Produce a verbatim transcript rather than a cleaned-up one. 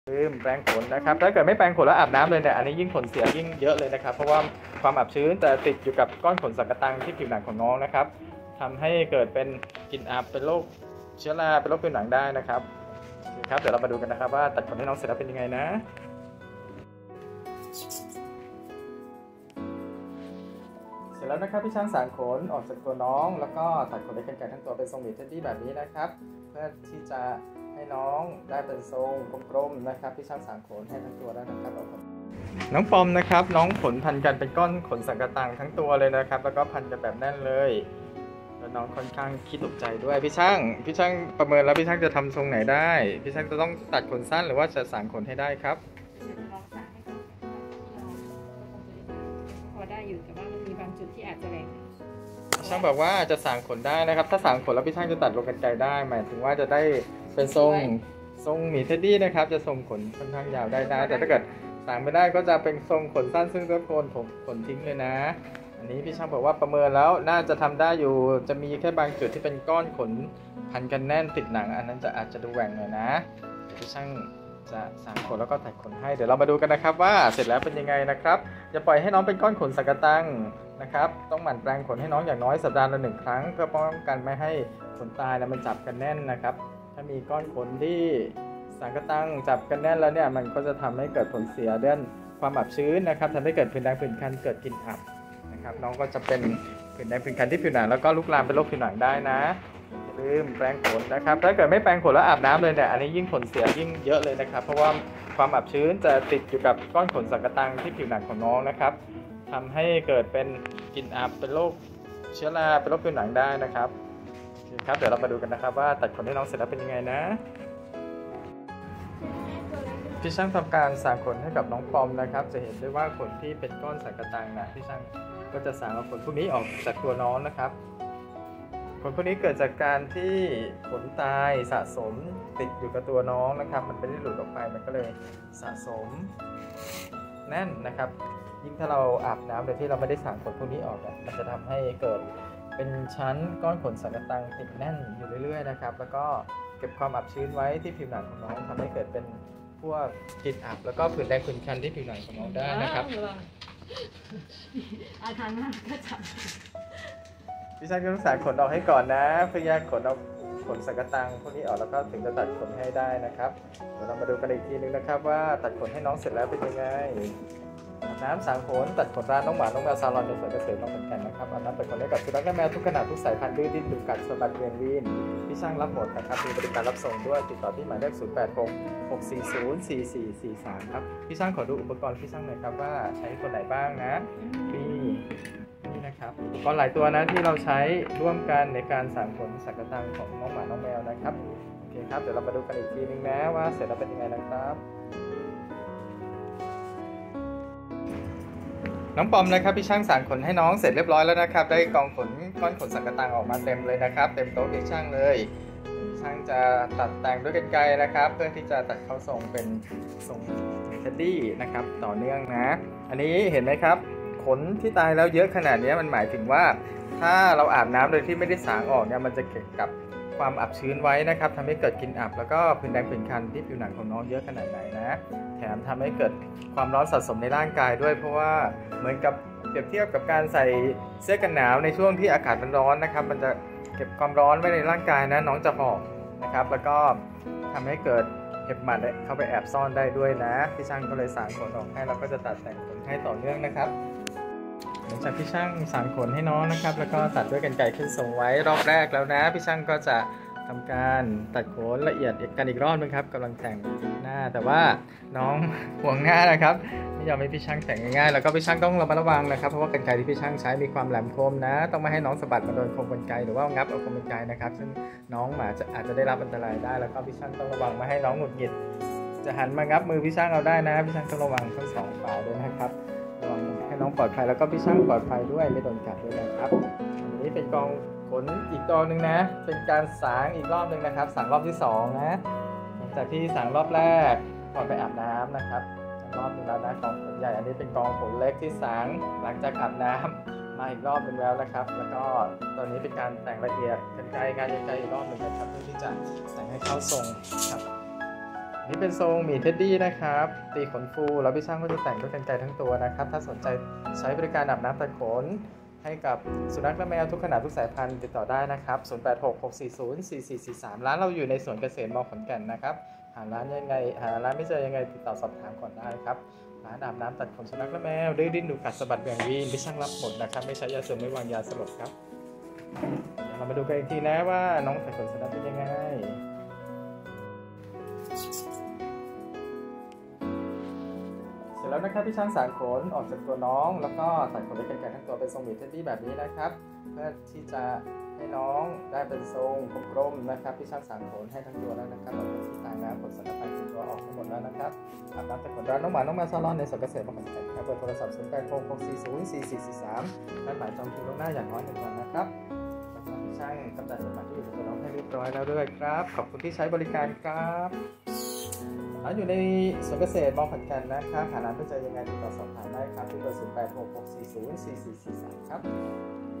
ลืมแปรงขนนะครับถ้าเกิดไม่แปรงขนแล้วอาบน้ำเลยเนี่ยอันนี้ยิ่งขนเสียยิ่งเยอะเลยนะครับเพราะว่าความอับชื้นจะติดอยู่กับก้อนขนสังกะตังที่ผิวหนังของน้องนะครับทำให้เกิดเป็นกลิ่นอับเป็นโรคเชื้อราเป็นโรคผิวหนังได้นะครับครับเดี๋ยวเรามาดูกันนะครับว่าตัดขนให้น้องเสร็จแล้วเป็นยังไงนะเสร็จแล้วนะครับพี่ช่างสางขนออกจากตัวน้องแล้วก็ตัดขนด้วยกรรไกรทั้งตัวเป็นทรงหวีเท็ดดี้แบบนี้นะครับเพื่อที่จะให้น้องได้เป็นทรงกลมๆนะครับพี่ช่างสางขนให้ทั้งตัวแล้วนะครับน้องปอมนะครับน้องขนพันกันเป็นก้อนขนสังกะตังทั้งตัวเลยนะครับแล้วก็พันกันแบบแน่นเลยแล้วน้องค่อนข้างขี้ตกใจด้วยพี่ช่างพี่ช่างประเมินแล้วพี่ช่างจะทำทรงไหนได้พี่ช่างจะต้องตัดขนสั้นหรือว่าจะสางขนให้ได้ครับพอได้อยู่แต่ว่ามันมีบางจุดที่อาจจะแหว่งพี่ช่างบอกว่าจะสางขนได้นะครับถ้าสางขนแล้วพี่ช่างจะตัดลงกรรไกรได้หมายถึงว่าจะได้เป็นทรงทรงหมีเท็ดดี้นะครับจะทรงขนค่อนข้างยาวได้นะแต่ถ้าเกิดสางไม่ได้ก็จะเป็นทรงขนสั้นซึ่งต้องโกนผมขนทิ้งเลยนะอันนี้พี่ช่างบอกว่าประเมินแล้วน่าจะทำได้อยู่จะมีแค่บางจุดที่เป็นก้อนขนพันกันแน่นติดหนังอันนั้นจะอาจจะดูแหว่งหน่อยนะพี่ช่างจะสางขนแล้วก็ตัดขนให้เดี๋ยวเรามาดูกันนะครับว่าเสร็จแล้วเป็นยังไงนะครับอย่าปล่อยให้น้องเป็นก้อนขนสังกะตังนะครับต้องหมั่นแปรงขนให้น้องอย่างน้อยสัปดาห์ละหนึ่งครั้งเพื่อป้องกันไม่ให้ขนตายแล้วมันจับกันแน่นนะครับถ้ามีก้อนขนที่สังกะตังจับกันแน่นแล้วเนี่ยมันก็จะทำให้เกิดผลเสียเรื่องความอับชื้นนะครับทำให้เกิดผื่นแดงผื่นคันเกิดกลิ่นอับนะครับน้องก็จะเป็นผื่นแดงผื่นคันที่ผิวหนังแล้วก็ลุกลามเป็นโรคผิวหนังได้นะอย่าลืมแปรงขนนะครับถ้าเกิดไม่แปรงขนแล้วอาบน้ำเลยเนี่ยอันนี้ยิ่งขนเสียยิ่งเยอะเลยนะครับเพราะว่าความอับชื้นจะติดอยู่กับก้อนขนสังกะตังที่ผิวหนังของน้องนะครับทำให้เกิดเป็นกลิ่นอับเป็นโรคเชื้อราเป็นโรคผิวหนังได้นะครับครับเดี๋ยวเรามาดูกันนะครับว่าตัดขนให้น้องเสร็จแล้วเป็นยังไงนะพี่ช่างทำการสางขนให้กับน้องปอมนะครับจะเห็นได้ว่าขนที่เป็นก้อนสังกะตังนะพี่ช่างก็จะสางเอาขนพวกนี้ออกจากตัวน้องนะครับขนพวกนี้เกิดจากการที่ขนตายสะสมติดอยู่กับตัวน้องนะครับมันไม่ได้หลุดออกไปมันก็เลยสะสมแน่นนะครับยิ่งถ้าเราอาบน้ำโดยที่เราไม่ได้สางขนพวกนี้ออกเนี่ยมันจะทำให้เกิดเป็นชั้นก้อนขนสังกะตังติดแน่นอยู่เรื่อยๆนะครับแล้วก็เก็บความอับชื้นไว้ที่ผิวหนังของน้องทำให้เกิดเป็นพวกกลิ่นอับแล้วก็ผื่นแดงผื่นคันที่ผิวหนังของน้องได้นะครับอาทางหน้าก็จับพี่ช่างต้องสางขนออกให้ก่อนนะเพื่อแยกขนเอาขนสังกะตังพวกนี้ออกแล้วก็ถึงจะตัดขนให้ได้นะครับเดี๋ยวเรามาดูกันอีกทีนึงนะครับว่าตัดขนให้น้องเสร็จแล้วเป็นยังไงอาบน้ำสางขนตัดขนร้านน้องหมาน้องแมวซาลอนในสวนเกษตรมาเหมือนกันนะครับอาบน้ำตัดขนให้กับสุนัขและแมวทุกขนาดทุกสายพันธุ์ดื้อดิ้นดุกัดสะบัดเวียนวีนพี่ช่างรับหมดนะครับมีบริการรับส่งด้วยติดต่อที่หมายเลขศูนย์ แปด หก หก สี่ ศูนย์ สี่ สี่ สี่ สามครับพี่ช่างขอดูอุปกรณ์พี่ช่างหน่อยครับว่าใช้ตัวไหนบ้างนะนี่นี่นะครับอุปกรณ์หลายตัวนะที่เราใช้ร่วมกันในการสางขนสังกะตังของน้องหมาน้องแมวนะครับโอเคครับเดี๋ยวเรามาดูกันอีกทีนึงนะว่าเสร็จแล้วเป็นยังไงนะครับน้องปอมนะครับพี่ช่างสางขนให้น้องเสร็จเรียบร้อยแล้วนะครับได้กองขนก้อนขนสังกะตังออกมาเต็มเลยนะครับเต็มโต๊ะพี่ช่างเลยช่างจะตัดแต่งด้วยกรรไกรนะครับเพื่อที่จะตัดเข้าทรงเป็นทรงเท็ดดี้นะครับต่อเนื่องนะอันนี้เห็นไหมครับขนที่ตายแล้วเยอะขนาดนี้มันหมายถึงว่าถ้าเราอาบน้ำโดยที่ไม่ได้สางออกเนี่ยมันจะเก็บกับความอับชื้นไว้นะครับทำให้เกิดกลิ่นอับแล้วก็ผื่นแดงผื่นคันที่ผิวหนังของน้องเยอะขนาดไหนนะแถมทำให้เกิดความร้อนสะสมในร่างกายด้วยเพราะว่าเหมือนกับเปรียบเทียบกับการใส่เสื้อกันหนาวในช่วงที่อากาศมันร้อนนะครับมันจะเก็บความร้อนไว้ในร่างกายนะน้องจะหอบนะครับแล้วก็ทำให้เกิดเห็บหมัดเข้าไปแอบซ่อนได้ด้วยนะพี่ช่างก็เลยสางขนออกให้แล้วก็จะตัดแต่งขนให้ต่อเนื่องนะครับหลังจากพี่ช่างสางขนให้น้องนะครับแล้วก็ตัดด้วยกรรไกรขึ้นทรงไว้รอบแรกแล้วนะพี่ช่างก็จะทำการตัดขนละเอียดกันอีกรอบนึงครับกำลังแต่งหน้าแต่ว่าน้องห่วงหน้านะครับไม่ยอมให้พี่ช่างแต่งง่ายๆแล้วก็พี่ช่างต้องระมัดระวังนะครับเพราะว่ากรรไกรที่พี่ช่างใช้มีความแหลมคมนะต้องไม่ให้น้องสะบัดมาโดนคมกรรไกรหรือว่างับเอาคมกรรไกรนะครับซึ่งน้องหมาจะอาจจะได้รับอันตรายได้แล้วก็พี่ช่างต้องระวังไม่ให้น้องหงุดหงิดจะหันมางับมือพี่ช่างเอาได้นะพี่ช่างต้องระวังทั้งสองฝ่ายด้วยนะครับระวังให้น้องปลอดภัยแล้วก็พี่ช่างปลอดภัยด้วยไม่โดนกัดด้วยนะครับอันนี้เป็นกองขนอีกกองหนึ่งนะเป็นการสางอีกรอบหนึ่งนะครับสางรอบที่สองนะหลังจากที่สางรอบแรกก่อนไปอาบน้ำนะครับรอบหนึ่งแล้วนะกองขนใหญ่อันนี้เป็นกองขนเล็กที่สางหลังจากอาบน้ำมาอีกรอบหนึ่งแล้วนะครับแล้วก็ตอนนี้เป็นการแต่งละเอียดกันไกลการยังไกลอีกรอบหนึ่งนะครับเพื่อที่จะแต่งให้เข้าทรงครับนนี่เป็นทรงหมีเท็ดดี้นะครับตีขนฟูแล้วพี่ช่างก็จะแต่งด้วยกรรไกรทั้งตัวนะครับถ้าสนใจใช้บริการอาบน้ำตัดขนให้กับสุนัขและแมวทุกขนาดทุกสายพันธุ์ติดต่อได้นะครับศูนย์ แปด หก หก สี่ ศูนย์ สี่ สี่ สี่ สามร้านเราอยู่ในสวนเกษตรมอขอนแก่นนะครับหาร้านยังไงหาร้านไม่เจอยังไงติดต่อสอบถามก่อนได้ครับร้านอาบน้ำตัดขนสุนัขและแมวดื้อดิ้นดุกัดสะบัดแหว่งวีนพี่ช่างรับหมดนะครับไม่ใช้ยาเสริมไม่วางยาสลบครับเดี๋ยวเรามาดูกันอีกทีนะว่าน้องตัดขนสุนัขเป็นยังไงเสร็จแล้วนะครับพี่ช่างสางขนออกจากตัวน้องแล้วก็ตัดขนด้วยกรรไกรทั้งตัวเป็นทรงหมีเท็ดดี้แบบนี้นะครับเพื่อที่จะให้น้องได้เป็นทรงกลมๆนะครับพี่ช่างสางขนให้ทั้งตัวแล้วนะครับเราเป็นที่ต่างน้ำขนสังกะตังตัวออกทั้งหมดแล้วนะครับอาบน้ำตัดขนร้านน้องหมาน้องแมวซาลอนในสวนเกษตรมอขอนแก่นครับเบอร์โทรศัพท์ศูนย์ แปด หก หก สี่ ศูนย์ สี่ สี่ สี่ สามนัดหมายจองคิวล่วงหน้าอย่างน้อยหนึ่งวันนะครับแล้วก็พี่ช่างกำจัดสมบัติที่อยู่ในตัวน้องให้เรียบร้อยแล้วด้วยครับขอบคุณที่ใช้บริการครับร้านอยู่ในสวนเกษตรมอขอนแก่นนะครับหาร้านเพื่อจะยังไงติดต่อสอบถามได้ครับที่เบอร์ศูนย์ แปด หก หก สี่ ศูนย์ สี่ สี่ สี่ สามครับ